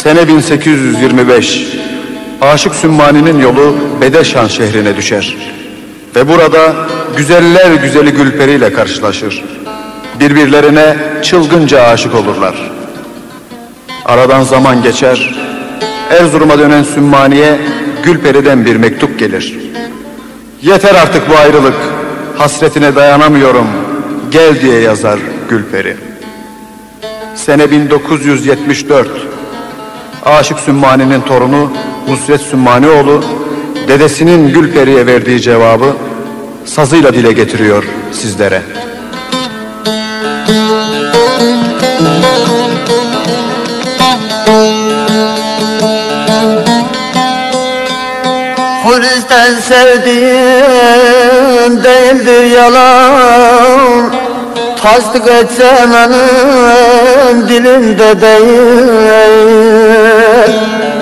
Sene 1825. Aşık Sümmani'nin yolu Bedeşan şehrine düşer. Ve burada güzeller güzeli Gülperi ile karşılaşır. Birbirlerine çılgınca aşık olurlar. Aradan zaman geçer. Erzurum'a dönen Sümmani'ye Gülperi'den bir mektup gelir. Yeter artık bu ayrılık, hasretine dayanamıyorum, gel diye yazar Gülperi. Sene 1974. Aşık Sümmani'nin torunu Nusret Sümmanioğlu, dedesinin Gülperi'ye verdiği cevabı sazıyla dile getiriyor sizlere. Hulusten sevdiğim değildir yalan, tasdik etsem benim dilimde değil.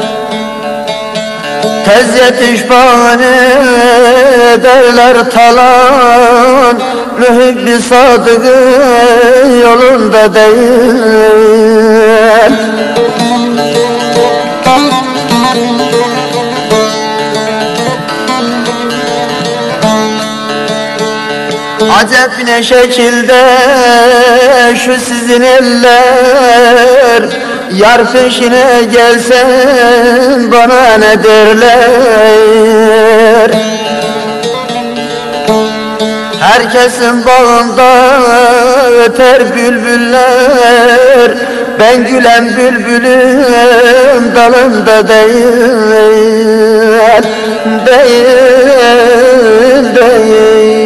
Tez yetiş bahane ederler talan, mühibbi sadıkın yolunda değil. Acep ne şekilde şu sizin eller, yar peşine gelsen bana ne derler? Herkesin bağında öter bülbüller, ben gülen bülbülüm dalında değil, değil, değil.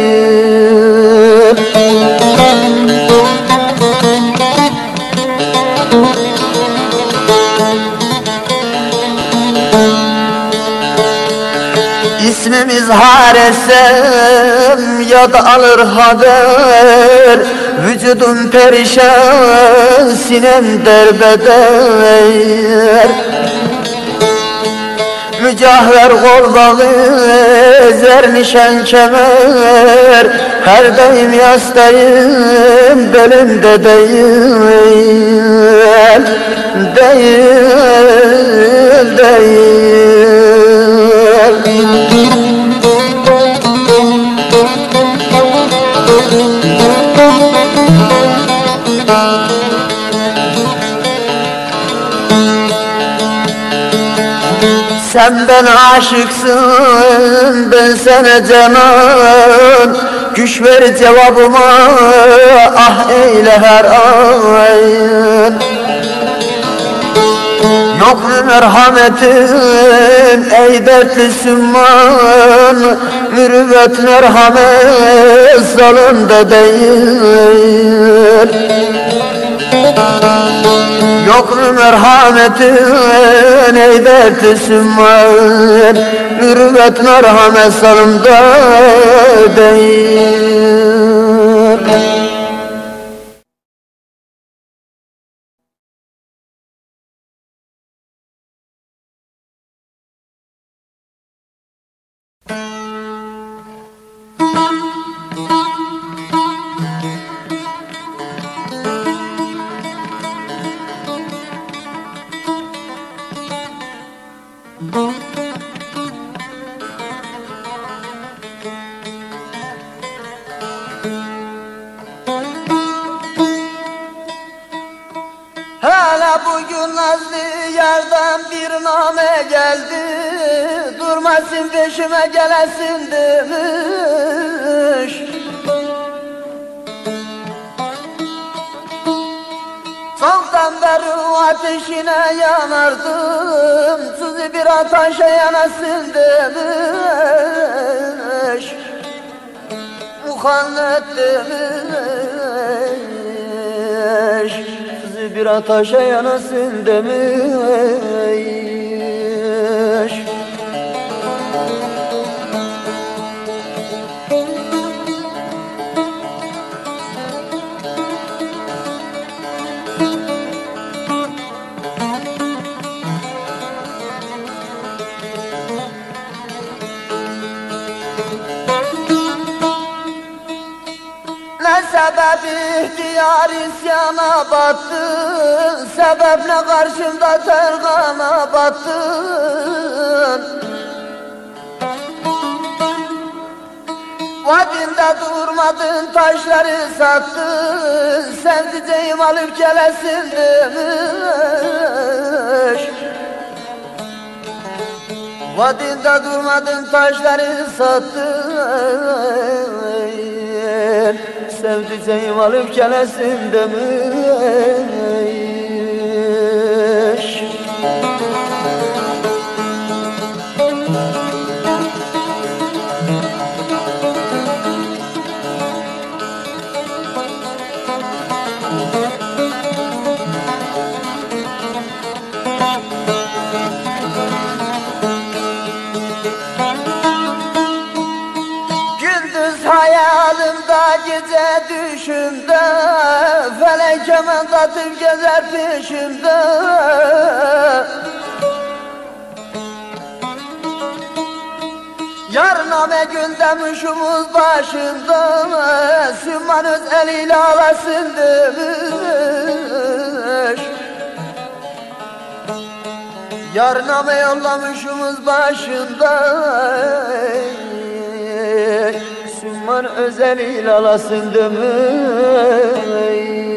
İsmimi izhar etsem ya da alır haber, vücudum perişan, sinem derbeder. Mücahver kol bağı, zernişen kemer, her daim yastayım, belimde değil, değil, değil. Sen ben aşıksın, ben sana canan, güç ver cevabıma, ah eyle her an. Yok mu merhametin ey dertli Sümman, mürüvvet merhamet salında değil. Yok mu merhametin ey dertli Sümman, mürüvvet merhamet salında değil. Hala bugün nazlı yardan bir name geldi, durmasın peşime gelesin demiş. Çoktan beri ateşine yanardım, sizi bir ateşe yanasın demiş. Muhannet demiş, sizi bir ateşe yanasın demiş. Ne sebep ihtiyar yar isyana battı, sebep ne karşımda tergana battın. Vadinde durmadın, taşları sattın, sevdiceğim alıp kelesin demiş. Vadinde durmadın, taşları sattın, sevdiceğim alıp kelesin demiş. Hayalimde gece düşümde, felek kemen atıp gezer peşimde. Yarname gündemişimiz başında, Sümman öz eliyle alasın demiş. Yarname yollamışımız başında, Sümman özeliyle alasın demiş.